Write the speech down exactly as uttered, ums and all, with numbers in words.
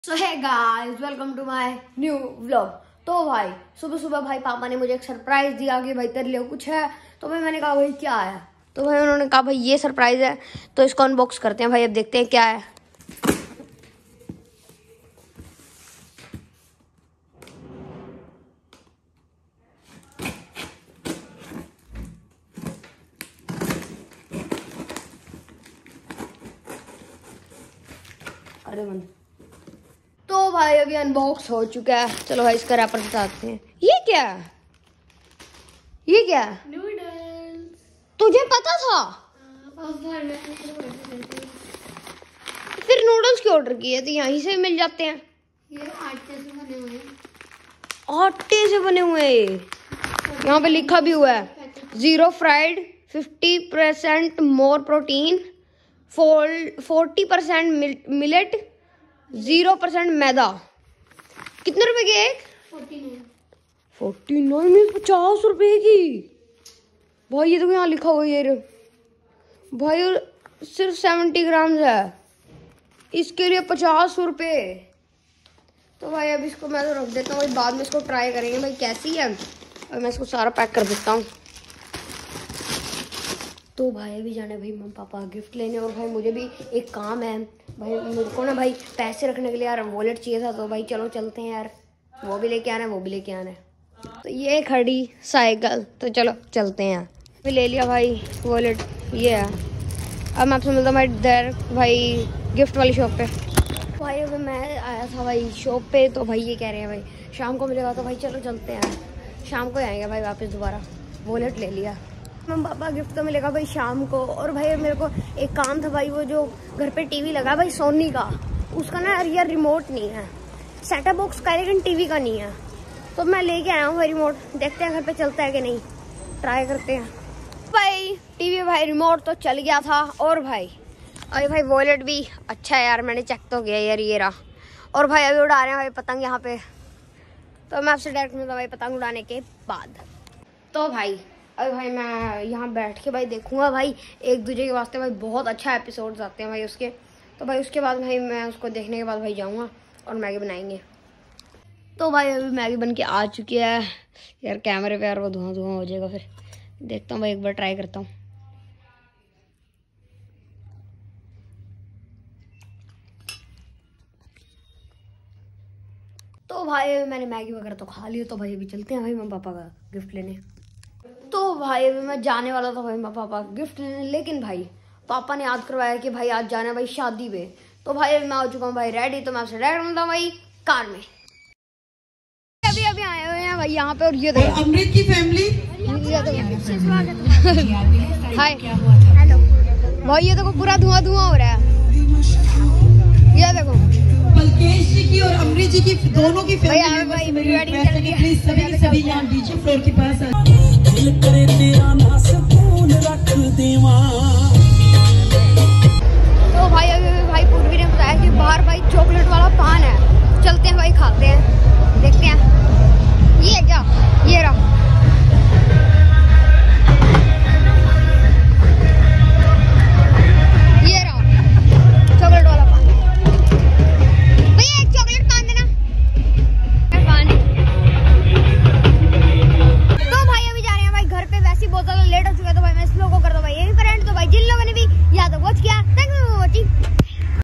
So hi guys, welcome to my new vlog. तो भाई सुबह सुबह भाई पापा ने मुझे एक सरप्राइज दिया कि भाई तेरे लिए कुछ है। तो भाई मैंने कहा भाई क्या है। तो भाई उन्होंने कहा भाई ये सरप्राइज है, तो इसको अनबॉक्स करते हैं भाई। अब देखते हैं क्या है। अरे मन तो भाई अभी अनबॉक्स हो चुका है। चलो भाई इसका रैपर बताते हैं। ये क्या है? ये क्या है? नूडल्स। तुझे पता था? फिर नूडल्स क्यों ऑर्डर किए? तो यहीं से मिल जाते हैं। ये आटे से बने हुए हैं। आटे से बने हुए। यहाँ पे लिखा भी हुआ है zero fried, fifty percent more protein, forty percent millet, zero percent maida. कितने रुपए की एक? Forty nine. फोर्टी नाइन में पचास रुपए की। भाई ये तो यहाँ लिखा हुआ है ये भाई सिर्फ सेवेंटी ग्राम है, इसके लिए पचास रुपए। तो भाई अब इसको मैं तो रख देता हूँ, बाद में इसको ट्राई करेंगे भाई कैसी है। और मैं इसको सारा पैक कर देता हूँ। तो भाई अभी जाना है भाई मम्मी पापा गिफ्ट लेने। और भाई मुझे भी एक काम है भाई, मेरे को ना भाई पैसे रखने के लिए यार वॉलेट चाहिए था। तो भाई चलो चलते हैं यार, वो भी लेके आना है वो भी लेके आना है। तो ये खड़ी साइकिल, तो चलो चलते हैं। मैं ले लिया भाई वॉलेट, ये है। अब मैं आपसे मिलता हूँ भाई देर भाई गिफ्ट वाली शॉप पे। भाई अभी मैं आया था भाई शॉप पे, तो भाई ये कह रहे हैं भाई शाम को मिलेगा। तो भाई चलो चलते हैं, शाम को आएंगे भाई वापस दोबारा। वॉलेट ले लिया मम्मी पापा, गिफ्ट तो मिलेगा भाई शाम को। और भाई मेरे को एक काम था भाई, वो जो घर पे टीवी लगा भाई सोनी का, उसका ना यार रिमोट नहीं है। सेटअप बॉक्स का लेकिन टीवी का नहीं है। तो मैं लेके आया हूँ भाई रिमोट, देखते हैं घर पे चलता है कि नहीं, ट्राई करते हैं। भाई टीवी भाई रिमोट तो चल गया था। और भाई अरे भाई वॉलेट भी अच्छा है यार, मैंने चेक तो किया यार, ये रहा। और भाई अभी उड़ा रहे हैं भाई पतंग यहाँ पे। तो मैं आपसे डायरेक्ट मिलता भाई पतंग उड़ाने के बाद। तो भाई अरे भाई मैं यहाँ बैठ के भाई देखूंगा भाई एक दूसरे के वास्ते भाई बहुत अच्छा एपिसोड्स आते हैं भाई उसके। तो भाई उसके बाद भाई मैं उसको देखने के बाद भाई जाऊंगा और मैगी बनाएंगे। तो भाई अभी मैगी बन के आ चुकी है यार। कैमरे पे यार वो धुआं धुआं हो जाएगा, फिर देखता हूँ भाई, एक बार ट्राई करता हूँ। तो भाई मैंने मैगी वगैरह तो खा ली। तो भाई अभी चलते हैं भाई मम्मी पापा का गिफ्ट लेने। तो भाई अभी मैं जाने वाला था भाई मम्मी पापा गिफ्ट लेने, लेकिन भाई पापा ने याद करवाया कि भाई आज जाना है भाई शादी पे। तो भाई अभी मैं आ चुका हूँ भाई रेडी। तो मैं आपसे डायरेक्ट मिलता हूँ भाई कार में। अभी अभी आए हुए हैं भाई यहाँ पे। और ये देखो अमृत की फैमिली। हाय हेलो भाई, ये देखो पूरा धुआं धुआं हो रहा है। ये देखो पलकेश जी की और अमृत जी की दोनों की फैमिली भाई मेरी रिक्वेस्ट है कि प्लीज सभी के सभी यहाँ डीजे फ्लोर के पास आ। दिल करे तेरा ना सुकून रख देवा।